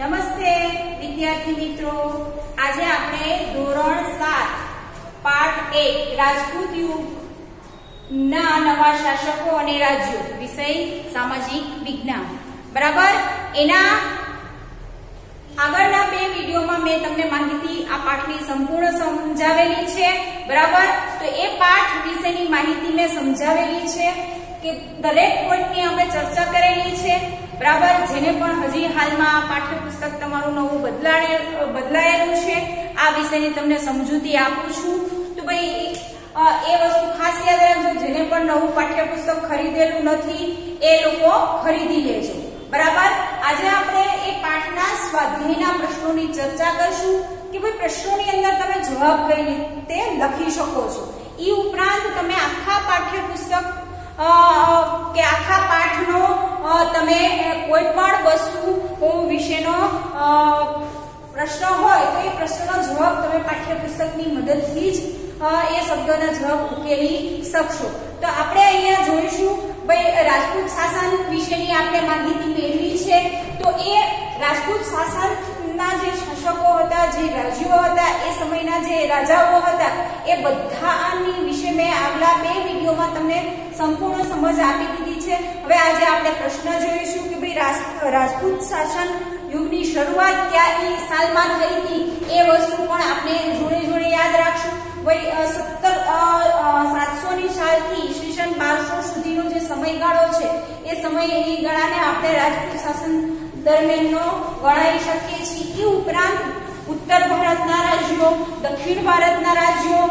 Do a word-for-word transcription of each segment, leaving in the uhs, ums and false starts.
નમસ્તે વિદ્યાર્થી મિત્રો, આજે આપણે ધોરણ સાત પાઠ એક રાજપૂત યુગ ના નવા શાસકો અને રાજ્યો વિષય સામાજિક વિજ્ઞાન બરાબર. એના આગળના બે વિડીયોમાં મેં તમને માહિતી આ પાઠની સંપૂર્ણ સમજાવેલી છે બરાબર. તો એ પાઠ વિશેની માહિતી મેં સમજાવેલી છે કે દરેક પોઈન્ટની આપણે ચર્ચા કરેલી છે બરાબર. જેને પણ હજી હાલમાં પાઠ્યપુસ્તક તમારું નવું બદલાય બદલાયેલું છે આ વિષયની તમને સમજૂતી આપું છું. તો ભાઈ એ વસ્તુ ખાસ યાદ રાખજો, જેને પણ નવું પાઠ્યપુસ્તક ખરીદેલું નથી એ લોકો ખરીદી લેજો બરાબર. આજે આપણે એ પાઠના સ્વાધ્યાયના પ્રશ્નોની ચર્ચા કરશું કે ભાઈ પ્રશ્નોની અંદર તમે જવાબ કઈ રીતે લખી શકો છો. એ ઉપરાંત તમે આખા પાઠ્યપુસ્તક કે આખા પાઠનો તમે કોઈ પણ વસ્તુ વિશેનો પ્રશ્ન હોય તો એ પ્રશ્નનો જવાબ તમે પાઠ્યપુસ્તકની મદદથી જ એ શબ્દોના જવાબ ઉકેલી શકશો. તો આપણે અહીંયા જોઈશું ભાઈ રાજપૂત શાસન વિશેની આપણે માહિતી મેળવી છે. તો એ રાજપૂત શાસનના જે શાસકો હતા, જે રાજ્યો હતા, એ સમયના જે રાજાઓ હતા, એ બધાની વિશે મેં આગલા બે વિડીયોમાં તમને સંપૂર્ણ સમજ આપી દીધી છે. હવે આજે આપણે પ્રશ્ન જોઈશું કે ભાઈ રાજપૂત શાસન યુગની શરૂઆત ક્યાં સાલમાં થઈ હતી એ વસ્તુ પણ આપણે જોડે જોડે યાદ રાખશું. ભાઈ સત્તર સાતસો ની સાલથી ઈસવીસન બારસો સુધીનો જે સમયગાળો છે એ સમયની ગાળાને આપણે રાજપૂત શાસન દરમિયાનનો ગણાવી શકીએ છીએ. એ ઉપરાંત ઉત્તર ભારતના રાજ્યો, દક્ષિણ ભારતના રાજ્યો,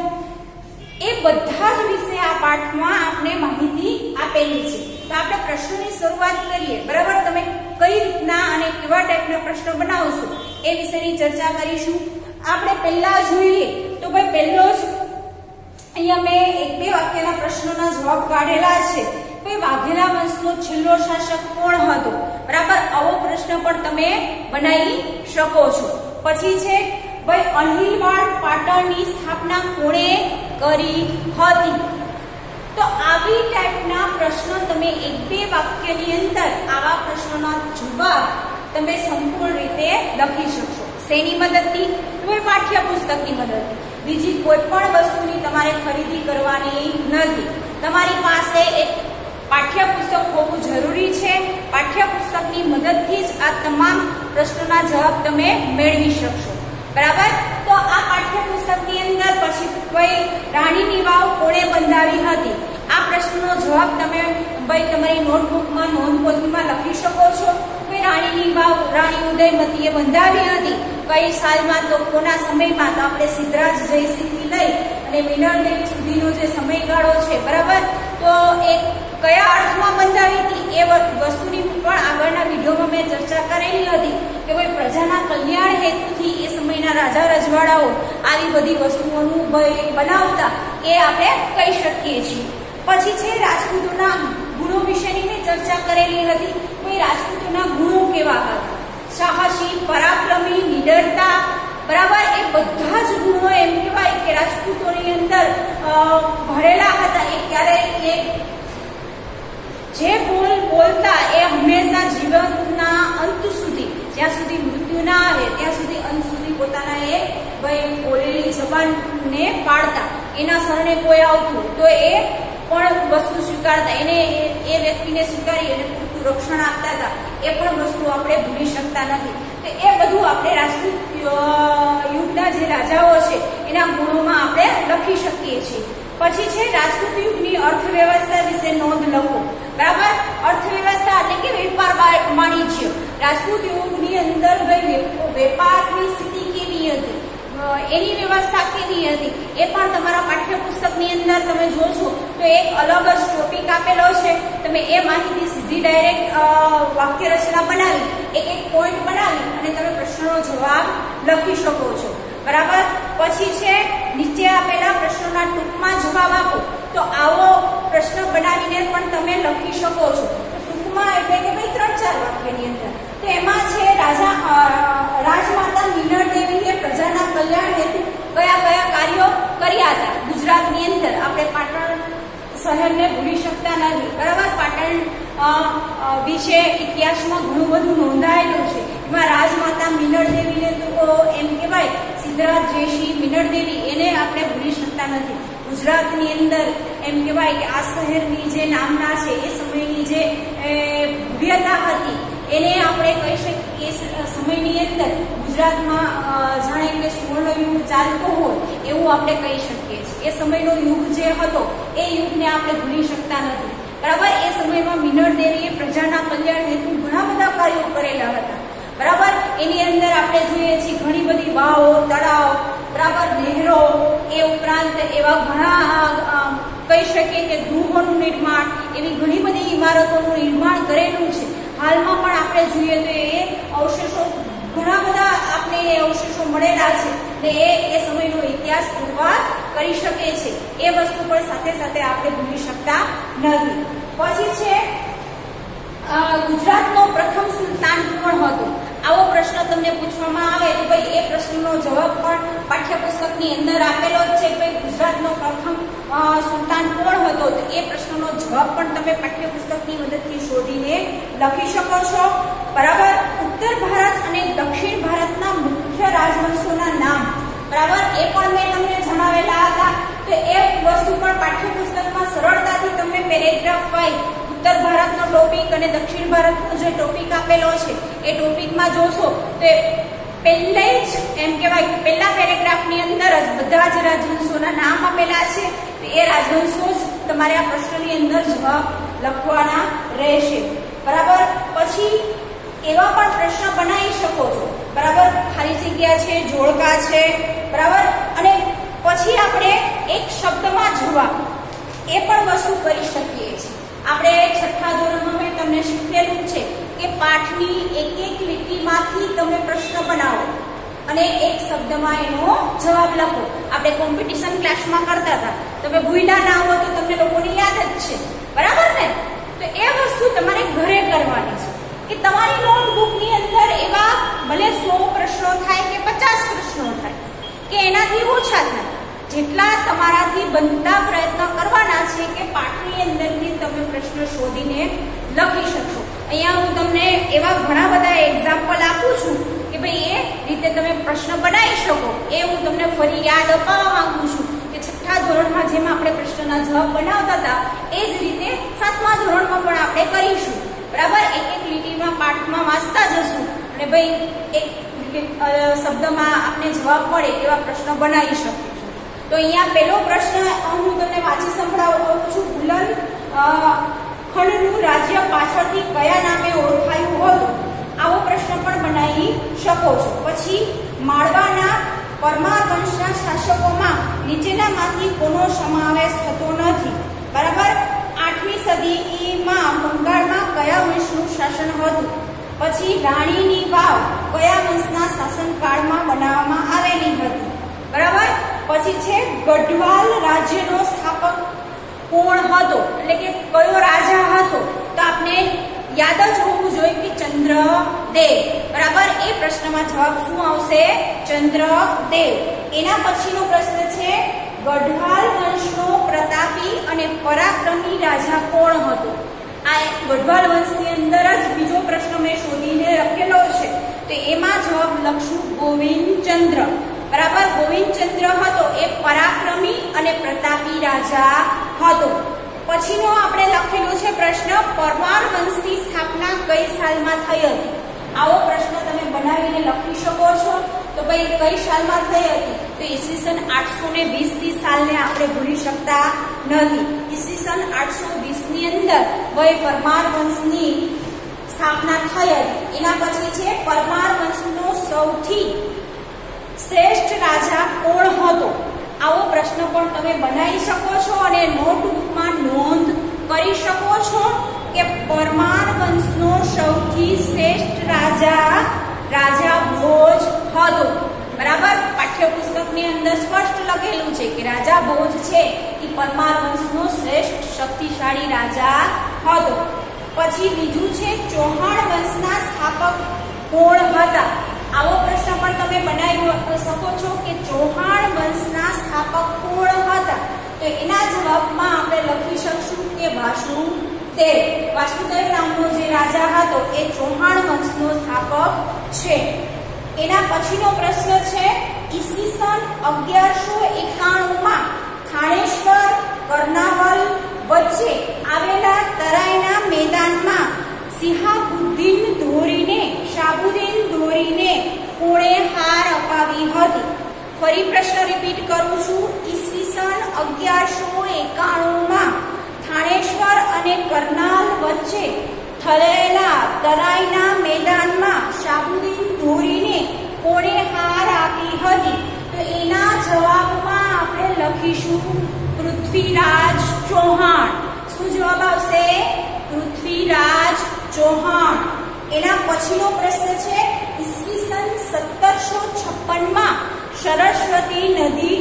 એ બધા જ વિશે આ પાઠમાં આપણે માહિતી આપેલી છે. તો આપણે પ્રશ્નોની શરૂઆત કરીએ બરાબર. તમે કઈ રીતના અને કેવા ટાઈપના પ્રશ્નો બનાવશો એ વિશેની ચર્ચા કરીશું. આપણે પહેલા જોઈએ તો ભાઈ પહેલો જ અહીંયા મેં એક બે વાક્યના પ્રશ્નોના જવાબ કાઢેલા છે. ભાઈ વાઘેલા વંશનો છેલ્લો શાસક કોણ હતો બરાબર. આવો પ્રશ્ન પણ તમે બનાવી શકો છો. પછી છે ભાઈ અણહિલવાડ પાટણની સ્થાપના કોણે કરી હતી. તો આવી ટાઈપના પ્રશ્નો તમે એક બે વાક્યની અંદર આવા પ્રશ્નોના જવાબ તમે સંપૂર્ણ રીતે લખી શકશો. શેની મદદથી? કોઈ પાઠ્યપુસ્તકની મદદથી. બીજી કોઈ પણ વસ્તુની તમારે ખરીદી કરવાની નથી. તમારી પાસે એક પાઠ્યપુસ્તક હોવું જરૂરી છે. પાઠ્યપુસ્તકની મદદથી જ આ તમામ પ્રશ્નોના જવાબ તમે મેળવી શકશો બરાબર. તો આ પાઠ્યપુસ્તકની અંદર પછી ભાઈ રાણીની વાવ કોણે બંધાવી હતી આ પ્રશ્નનો જવાબ તમે ભાઈ તમારી નોટબુકમાં નોંધપોથીમાં લખી શકો છો. ભાઈ રાણીની વાવ રાણી ઉદયમતીએ બંધાવી હતી કઈ સાલમાં, તો કોના સમયમાં? તો આપણે સિદ્ધરાજ જયસિંહથી લઈ અને મિનળદેવી સુધીનો જે સમયગાળો છે બરાબર. તો એ કયા અર્થમાં બંધાવી હતી એ વસ્તુની પણ આગળના વિડીયોમાં મેં ચર્ચા કરેલી હતી કે ભાઈ પ્રજાના કલ્યાણ હેતુથી એ સમયના રાજા રજવાડાઓ આવી બધી વસ્તુઓનું બનાવતા એ આપણે કહી શકીએ છીએ. પછી છે રાજપૂતોના ગુણો વિશેની મેં ચર્ચા કરેલી હતી. કોઈ રાજપૂતોના ગુણો કેવા હતા? સાહસી, પરાક્રમી, નિડરતા બરાબર. એ બધા જ ગુણો એમ કહેવાય કે રાજપૂતોની અંદર ભરેલા હતા. એ ક્યારેય જે બોલ બોલતા એ હંમેશા જીવનના અંત સુધી, જ્યાં સુધી મૃત્યુ ના આવે ત્યાં સુધી અંત સુધી પોતાના એ ભાઈ બોલેલી જબાનને પાડતા. એના શરણે કોઈ આવતું તો એ પણ વસ્તુ સ્વીકારતા, એને એ વ્યક્તિને સ્વીકારી અને પૂરતું રક્ષણ આપતા હતા. એ પણ વસ્તુ આપણે ભૂલી શકતા નથી. તો એ બધું આપણે રાજપૂત યુગના જે રાજાઓ છે એના ગુણોમાં આપણે લખી શકીએ છીએ. પછી છે રાજપૂત યુગની અર્થવ્યવસ્થા વિશે નોંધ લખો બરાબર. અર્થવ્યવસ્થા એટલે કે વેપાર વાણિજ્ય. રાજપૂત યુગની અંદર વેપારની સ્થિતિ કેવી હતી, એની વ્યવસ્થા કેવી હતી એ પણ તમારા પાઠ્યપુસ્તકની અંદર તમે જોશો તો એક અલગ જ ટોપિક આપેલો છે. તમે એ માહિતી સીધી ડાયરેક્ટ વાક્ય રચના બનાવી એક એક પોઈન્ટ બનાવી અને તમે પ્રશ્નનો જવાબ લખી શકો છો બરાબર. પછી છે નીચે આપેલા પ્રશ્નોના ટૂંકમાં જવાબ આપો. તો આવો પ્રશ્ન બનાવીને પણ તમે લખી શકો છો. ટૂંકમાં એટલે કે ભાઈ ત્રણ ચાર વાક્યની અંદર. તો એમાં છે રાજા રાજમાતા મિનળદેવીએ પ્રજાના કલ્યાણ હેતુ કયા કયા કાર્યો કર્યા હતા ગુજરાતની અંદર. આપણે પાટણ શહેરને ભૂલી શકતા નથી બરાબર. પાટણ વિશે ઇતિહાસમાં ઘણું બધું નોંધાયેલું છે. એમાં રાજમાતા ગુજરાત જયશ્રી મિનળદેવી એને આપણે ભૂલી શકતા નથી. ગુજરાતની અંદર એમ કહેવાય કે આ શહેરની જે નામના છે એ સમયની જે ભવ્યતા હતી એને આપણે કહી શકીએ કે સમયની અંદર ગુજરાતમાં જાણે કે સુવર્ણયુગ ચાલતો હોય એવું આપણે કહી શકીએ છીએ. એ સમયનો યુગ જે હતો એ યુગને આપણે ભૂલી શકતા નથી. બરાબર. એ સમયમાં મિનળદેવીએ પ્રજાના કલ્યાણ હેતુ ઘણા બધા કાર્યો કરેલા હતા. બરાબર. એની અંદર આપણે જોઈએ છીએ ઘણી બધી વાવો, તળાવ, બરાબર, નહેરો, એ ઉપરાંત એવા ઘણા કહી શકીએ કે ગૃહોનું નિર્માણ, એવી ઘણી બધી ઇમારતોનું નિર્માણ કરેલું છે. હાલમાં પણ આપણે જોઈએ તો એ અવશેષો ઘણા બધા આપણે એ અવશેષો મળેલા છે ને એ એ સમયનો ઇતિહાસ પુરવાર કરી શકે છે. એ વસ્તુ પણ સાથે સાથે આપણે ભૂલી શકતા નથી. પછી છે ગુજરાતનો પ્રથમ સુલતાન કોણ હતો? આવો પ્રશ્ન તમને પૂછવામાં આવે તો ભાઈ એ પ્રશ્નનો જવાબ પણ પાઠ્યપુસ્તકની અંદર આપેલો જ છે. ભાઈ ગુજરાતનો પ્રથમ સુલતાન કોણ હતો? તો એ પ્રશ્નનો જવાબ પણ તમે પાઠ્યપુસ્તકની મદદથી શોધીને લખી શકો છો. બરાબર. ઉત્તર ભારત અને દક્ષિણ ભારતના મુખ્ય રાજવંશોના નામ, બરાબર, એ પણ મેં તમને જણાવેલા હતા. તો એ વસ્તુ પણ પાઠ્યપુસ્તકમાં સરળતાથી તમને પેરેગ્રાફ વાઇઝ ઉત્તર ભારતનો ટોપિક અને દક્ષિણ ભારતનો જે ટોપિક આપેલો છે એ ટોપિકમાં જોશો તો પહેલે જ એમ કહેવાય કે પહેલા પેરેગ્રાફની અંદર જ બધા જ રાજવંશોના નામ આપેલા છે. તો એ રાજવંશો જ તમારે આ પ્રશ્નની અંદર જવાબ લખવાના રહેશે. બરાબર. પછી એવા પણ પ્રશ્ન બનાવી શકો છો. બરાબર. ખાલી જગ્યા છે, જોડકા છે, બરાબર. અને પછી આપણે એક શબ્દમાં જવાબ એ પણ વસ્તુ કરી શકીએ છીએ. આપણે છઠ્ઠા ધોરણમાં મેં તમને શીખવેલું છે કે પાઠની એક એક લીટીમાંથી તમે પ્રશ્ન બનાવો અને એક શબ્દમાં એનો જવાબ લખો. આપણે કોમ્પિટિશન ક્લાસમાં કરતા હતા. તમે ભૂલ્યા ના હો તો તમને લોકોને યાદ જ છે. બરાબર ને? તો એ વસ્તુ તમારે ઘરે કરવાની છે કે તમારી નોટબુકની અંદર એવા ભલે સો પ્રશ્નો થાય કે પચાસ પ્રશ્નો થાય કે એનાથી ઓછા થાય, જેટલા તમારાથી બનતા પ્રયત્ન કરવાના છે કે પાઠની અંદરથી તમે પ્રશ્ન શોધીને લખી શકશો. અહીંયા હું તમને એવા ઘણા બધા એક્ઝામ્પલ આપું છું કે ભાઈ એ રીતે તમે પ્રશ્ન બનાવી શકો. એ હું તમને ફરી યાદ અપાવવા માંગુ છું કે છઠ્ઠા ધોરણમાં જેમ આપણે પ્રશ્નના જવાબ બનાવતા હતા એ જ રીતે સાતમા ધોરણમાં પણ આપણે કરીશું. બરાબર. એક એક લીટીમાં પાઠમાં વાંચતા જશું અને ભાઈ એક શબ્દમાં આપણે જવાબ મળે એવા પ્રશ્ન બનાવી શકીશું. તો અહીંયા પહેલો પ્રશ્ન હું તમને વાંચી સંભળાવું છું. બુલંદ ખંડનું રાજ્ય પાછળથી કયા નામે ઓળખાયું હતું? આવો પ્રશ્ન પણ બનાવી શકો છો. પછી માળવાના પરમાર વંશના શાસકોમાં નીચેનામાંથી કોનો સમાવેશ થતો નથી? બરાબર. આઠમી સદીમાં બંગાળમાં કયા વંશનું શાસન હતું? પછી રાણીની વાવ કયા વંશના શાસનકાળમાં બનાવવામાં આવેલી હતી? બરાબર. પછી છે ગઢવાલ રાજ્યનો સ્થાપક કોણ હતો? એટલે કે કયો રાજા હતો? તો આપણે યાદ જ હોવું જોઈએ કે ચંદ્રદેવ. બરાબર. એ પ્રશ્નમાં જવાબ શું આવશે? ચંદ્રદેવ. એના પછીનો પ્રશ્ન છે ગઢવાલ વંશનો પ્રતાપી અને પરાક્રમી રાજા કોણ હતો? આ ગઢવાલ વંશની અંદર જ બીજો પ્રશ્ન મેં શોધીને લખેલો છે. તો એમાં જવાબ લખશું ગોવિંદચંદ્ર. બરાબર. ગોવિંદચંદ્ર હતો એ પરાક્રમી અને પ્રતાપી રાજા હતો. પછીનો આપણે લખેલો છે પ્રશ્ન પરમાર વંશની સ્થાપના કઈ સાલમાં થઈ હતી? આવો પ્રશ્ન તમે બનાવીને લખી શકો છો. તો ભાઈ કઈ સાલમાં થઈ હતી? તો ઈસવીસન આઠસો ને વીસ ની સાલને આપણે ભૂલી શકતા નથી. ઈસવીસન આઠસો વીસ ની અંદર ભાઈ પરમાર વંશની સ્થાપના થઈ હતી. એના પછી છે પરમાર વંશનો સૌથી શ્રેષ્ઠ રાજા કોણ હતો? આવો પ્રશ્ન પણ તમે બનાવી શકો છો અને નોટબુકમાં નોંધ કરી શકો છો કે પરમાર વંશનો સૌથી શ્રેષ્ઠ રાજા રાજા ભોજ હતો. બરાબર. પાઠ્યપુસ્તકની અંદર સ્પષ્ટ લખેલું છે કે રાજા ભોજ છે એ પરમાર વંશનો શ્રેષ્ઠ શક્તિશાળી રાજા હતો. પછી બીજું છે ચૌહાણ વંશના સ્થાપક કોણ હતા? આવો પ્રશ્ન પણ તમે બનાવી શકો છો કે ચૌહાણ વંશના સ્થાપક કોણ હતા? તો એના જવાબમાં આપણે લખી શકશું કે વાસુદેવ. વાસુદેવ નામનો જે રાજા હતો એ ચૌહાણ વંશનો સ્થાપક છે. એના પછીનો પ્રશ્ન છે ઈસવીસન અગિયારસો એકાણું માં થાણેશ્વર કર્ણાવલ વચ્ચે આવેલા તરાઈના મેદાનમાં સિહાબુદ્દીન ધોરીને શાહબુદ્દીન ધોરીને કોણે હાર અપાવી હતી? ફરી પ્રશ્ન રિપીટ કરું છું. ઈસવીસન અગિયારસો એકાણું માં થાણેશ્વર અને કરનાલ વચ્ચે થયેલા તરાઈના મેદાનમાં શાહબુદ્દીન ધોરીને કોણે હાર આપી હતી? તો એના જવાબમાં આપણે લખીશું પૃથ્વીરાજ ચૌહાણ. શું જવાબ આવશે? પૃથ્વીરાજ ચૌહાણ. એના પછીનો પ્રશ્ન છે ઈસવીસન સત્તરસો છપ્પન માં સરસ્વતી નદી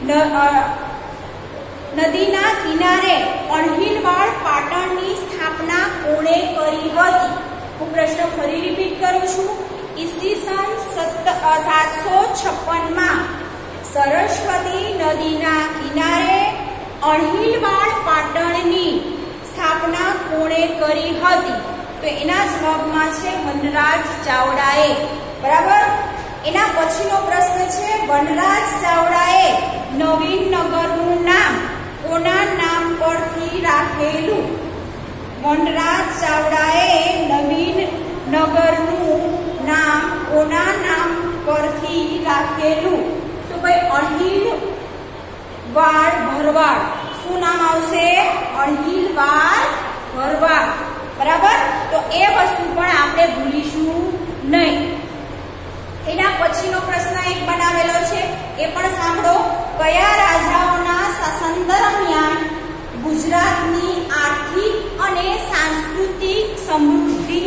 નદીના કિનારે અણહિલવાડ પાટણની સ્થાપના કોણે કરી હતી? હું પ્રશ્ન ફરી રિપીટ કરું છું. ઈસવીસન સાતસો છપ્પન માં સરસ્વતી નદીના કિનારે અણહિલવાડ પાટણની સ્થાપના કોણે કરી હતી? તો એના જવાબમાં છે વનરાજ ચાવડાએ. બરાબર. એના પછીનો પ્રશ્ન છે વનરાજ ચાવડાએ નવીન નગરનું નામ કોના નામ પરથી રાખેલું? વનરાજ ચાવડાએ નવીન નગરનું નામ કોના નામ પરથી રાખેલું? તો ભાઈ અણહિલવાડ ભરવાડ. શું નામ આવશે? અણહિલવાડ ભરવાડ. બરાબર. તો એ વસ્તુ પણ આપણે ભૂલીશું નહીં. એના પછીનો પ્રશ્ન એક બનાવેલો છે, એ પણ સાંભળો. કયા રાજાઓના શાસન દરમિયાન ગુજરાતની આર્થિક અને સાંસ્કૃતિક સમૃદ્ધિ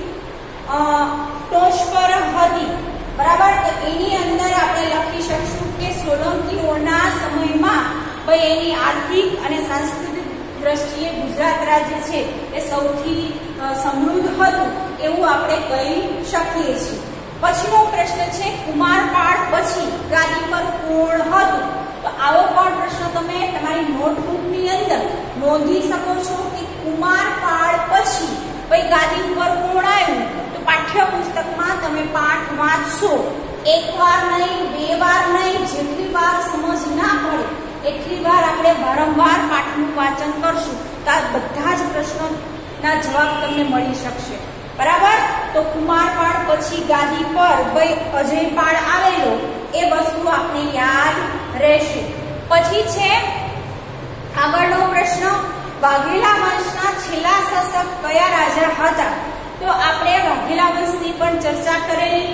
ટોચ પર હતી? બરાબર. તો એની અંદર આપણે લખી શકશું કે સોલંકીઓના સમયમાં ભાઈ એની આર્થિક અને સાંસ્કૃતિક દ્રષ્ટિએ ગુજરાત રાજ્ય છે એ સૌથી સમૃદ્ધ હતું એવું આપણે કહી શકીએ છીએ. પછીનો પ્રશ્ન છે કુમારપાળ પછી ગાદી પર કોણ હતું? તો આવો પણ પ્રશ્ન તમે તમારી નોટબુકની અંદર નોંધી શકો છો કે કુમારપાળ પછી ભાઈ ગાદી ઉપર કોણ આવ્યું? તો પાઠ્યપુસ્તકમાં તમે પાઠ વાંચશો, એક વાર નહીં, બે વાર નહીં, જેટલી વાર સમજ ના પડે એટલી વાર આપણે વારંવાર પાઠનું વાંચન કરશું તો આ બધા જ પ્રશ્નોના જવાબ તમને મળી શકશે. બરાબર. તો કુમારપાળ પછી ગાદી પર ભાઈ અજયપાળ આવેલો એ વસ્તુ આપણે યાદ રહેશે. પછી છે આગળનો પ્રશ્ન વાઘેલા વંશના છેલ્લા શાસક કયા રાજા હતા? તો આપણે વાઘેલા વંશની પણ ચર્ચા કરેલી.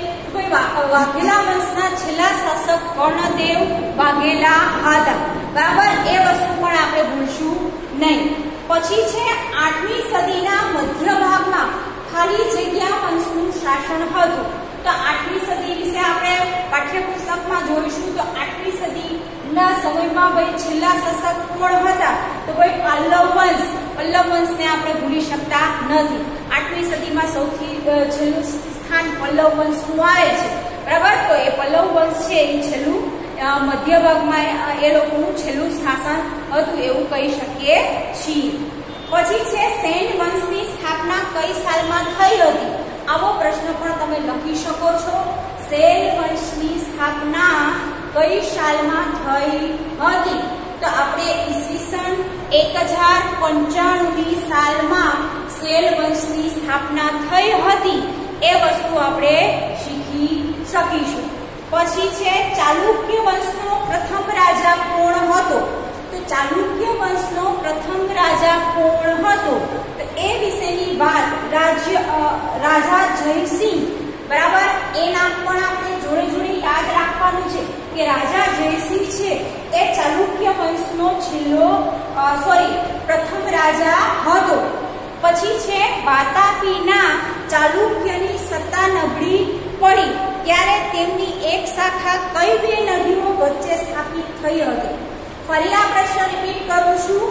વાઘેલા વંશના છેલ્લા શાસક કર્ણદેવ વાઘેલા હતા. બરાબર. એ વસ્તુ પણ આપણે ભૂલશું નહીં. પછી છે આઠમી સદીના મધ્ય ભાગમાં ખાલી જગ્યા વંશનું શાસન હતું. તો આઠમી સદી વિશે આપણે પાઠ્યપુસ્તકમાં જોઈશું. તો આઠમી સદીના સમયમાં ભાઈ છેલ્લા શાસક કોણ હતા? તો ભાઈ પલ્લવ વંશ. પલ્લવ વંશને આપણે ભૂલી શકતા નથી. આઠમી સદીમાં સૌથી છેલ્લું સ્થાન પલ્લવ વંશનું આવે છે. બરાબર. તો એ પલ્લવ વંશ છે એ છેલ્લું મધ્ય ભાગમાં એ લોકોનું છેલ્લું શાસન હતું એવું કહી શકીએ છીએ. પછી છે સેન વંશની સ્થાપના કઈ સાલમાં થઈ હતી? આવો પ્રશ્ન પણ તમે લખી શકો છો. સેન વંશની સ્થાપના કઈ સાલમાં થઈ હતી? તો આપણે ઈસવીસન એક હજાર પંચાણું ની સાલમાં સેન વંશની સ્થાપના થઈ હતી એ વસ્તુ આપણે શીખી શકીશું. પછી છે ચાલુક્ય વંશનો પ્રથમ રાજા કોણ હતો? તો ચાલુક્ય વંશનો પ્રથમ રાજા કોણ હતો? તો એ વિશેની વાત રાજ્ય રાજા જયસિંહ. બરાબર. એ નામ પણ આપણે જોડે જોડે યાદ રાખવાનું છે કે રાજા જયસિંહ છે એ ચાલુક્ય વંશનો છેલ્લો સોરી પ્રથમ રાજા હતો. પછી છે વાતાપીના ચાલુક્યની સત્તા નબળી પડી ત્યારે તેમની એક શાખા કઈ બે નદીઓ વચ્ચે સ્થાપિત થઈ હતી? ફરી આ પ્રશ્ન રિપીટ કરું છું.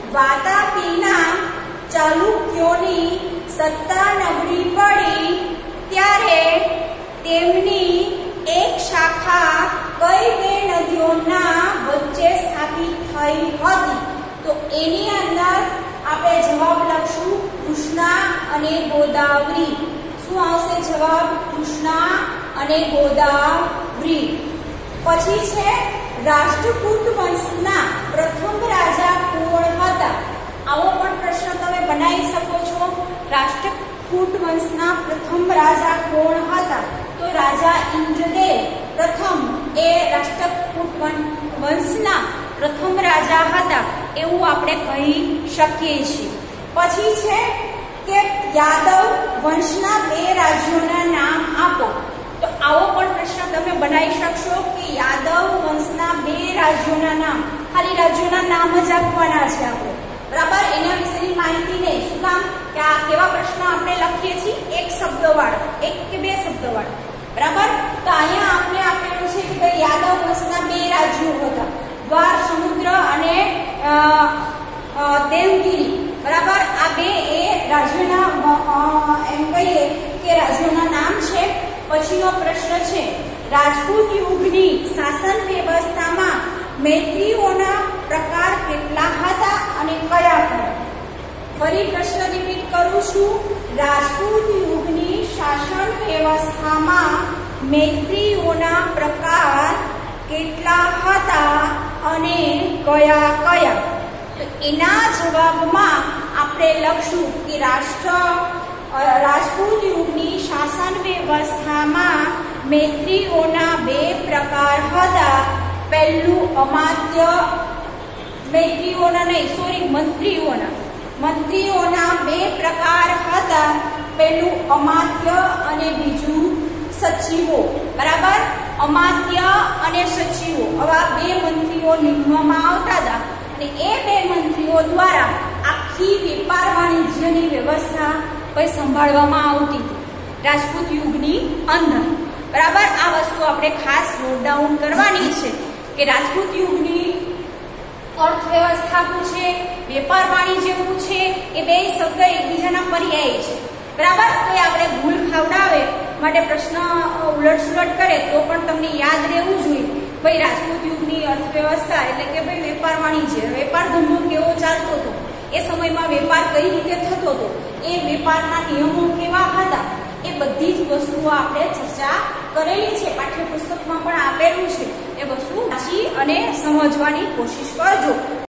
વાતાપીના ચાલુક્યોની સત્તા નબળી પડી ત્યારે તેમની એક શાખા કઈ બે નદીઓના વચ્ચે સ્થાપિત થઈ હતી? તો એની અંદર આપણે જવાબ લખશું કૃષ્ણા અને ગોદાવરી. શું આવશે જવાબ? કૃષ્ણા અને ગોદાવરી. પછી છે રાષ્ટ્રકૂટ વંશના પ્રથમ રાજા કોણ હતા? આવો પણ પ્રશ્ન તમે બનાવી શકો છો. રાષ્ટ્રકૂટ વંશના પ્રથમ રાજા કોણ હતા? તો રાજા ઇન્દ્રદેવ પ્રથમ એ રાષ્ટ્રકૂટ વંશના પ્રથમ રાજા હતા એવું આપણે કહી શકીએ છીએ. પછી છે કે યાદવ વંશના બે રાજ્યોના નામ આપો. તો આવો પણ પ્રશ્ન તમે બનાવી શકશો કે યાદવ વંશના બે રાજ્યોના નામ. ખાલી રાજ્યોના નામ જ આપવાના છે આપણે, બરાબર. એના વિશેની માહિતી નહીં. શું કામ કે આ કેવા પ્રશ્ન આપણે લખીએ છીએ? એક શબ્દવાળો, એક કે બે શબ્દવાળો, બરાબર. તો અહીંયા આપણે આપેલું છે કે ભાઈ યાદવ વંશના બે રાજ્યો હતા, દ્વાર સમુદ્ર અને દેવગીરી, બરાબર. આ બે એ રાજ્યોના એમ કહીએ કે રાજ્યોના નામ છે. પછીનો પ્રશ્ન છે રાજપૂત યુગની શાસન વ્યવસ્થામાં મૈત્રીઓના પ્રકાર કેટલા હતા અને કયા કયા? ફરી પ્રશ્ન રિપીટ કરું છું. રાજપૂત યુગની શાસન વ્યવસ્થામાં મૈત્રીઓના પ્રકાર કેટલા હતા અને કયા કયા? તો એના જવાબમાં આપણે લખશું કે રાષ્ટ્ર રાજપૂત યુગની શાસન વ્યવસ્થામાં મૈત્રીઓના બે પ્રકાર હતા. પહેલું અમાત્ય, મૈત્રીઓના નહીં સોરી મંત્રીઓના મંત્રીઓના બે પ્રકાર હતા. પહેલું અમાત્ય અને બીજું સચિવો, બરાબર. અમાત્ય અને સચિવો આવા બે મંત્રીઓ નિમવામાં આવતા હતા અને એ બે મંત્રીઓ દ્વારા આખી વેપાર વાણિજ્યની વ્યવસ્થા કોઈ સંભાળવામાં આવતી હતી રાજપૂત યુગની અંદર, બરાબર. આ વસ્તુ આપણે ખાસ નોટ ડાઉન કરવાની છે કે રાજપૂત યુગની અર્થવ્યવસ્થા શું છે, વેપાર વાણિજ્ય શું છે, એ બે શબ્દ એકબીજાના પર્યાય છે, બરાબર. તો એ આપણે ભૂલ ખાવડાવે માટે પ્રશ્ન ઉલટસુલટ કરે તો પણ તમને યાદ રહેવું જોઈએ ભાઈ રાજપૂત યુગની અર્થવ્યવસ્થા એટલે કે ભાઈ વેપાર વાણિજ્ય, વેપાર ધંધો કેવો ચાલતો હતો, એ સમયમાં વેપાર કઈ રીતે થતો હતો, એ વેપારના નિયમો કેવા હતા, એ બધી જ વસ્તુઓ આપણે ચર્ચા કરેલી છે. પાઠ્યપુસ્તકમાં પણ આપેલું છે. એ વસ્તુ વાંચી અને સમજવાની કોશિશ કરજો.